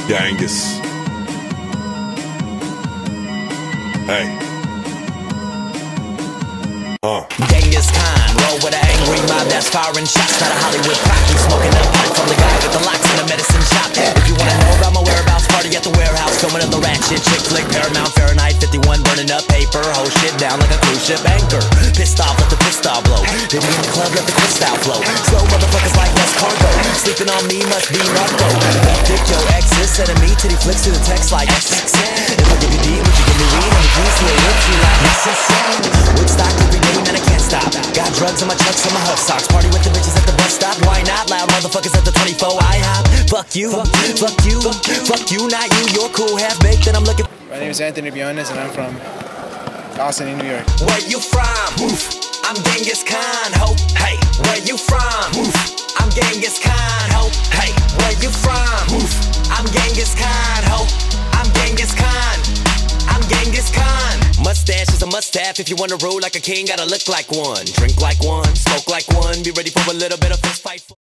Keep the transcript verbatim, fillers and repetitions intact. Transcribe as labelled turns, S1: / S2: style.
S1: Genghis. Hey. Uh.
S2: Genghis Khan, roll with an angry mob that's firing shots. Not a Hollywood cop, he's smoking up pipe from the guy with the locks in the medicine shop. If you wanna know about my whereabouts, party at the warehouse, filming in the ratchet chick flick, Paramount, Fahrenheit fifty-one, burning up paper, whole shit down like a cruise ship anchor. Pissed off, let the pistol blow. Baby in the club, let the crystal flow. Slow motherfuckers like less cargo. Sleeping on me must be narco. Left dick, your exes, sending me titty flicks to the text like X X N. If I give you D, would you give me weed? And the keys to your lips, you like X X N. Woodstock every day, man, I can't stop. Got drugs in my chucks and my hub socks. Party with the bitches at the bus stop. Why not? Loud motherfuckers at the twenty-four I hop. Fuck you, fuck you, fuck you, not you. You're cool, half baked, and I'm looking.
S3: My name is Anthony Biones, and I'm from Austin, New York.
S2: Where you from? Oof. I'm Genghis Khan, ho. Hey, where you from? Oof. I'm Genghis Khan, ho. Hey, where you from? Oof. I'm Genghis Khan, ho. I'm Genghis Khan. I'm Genghis Khan. Mustache is a must-have. If you wanna rule like a king, gotta look like one. Drink like one, smoke like one. Be ready for a little bit of fist fight.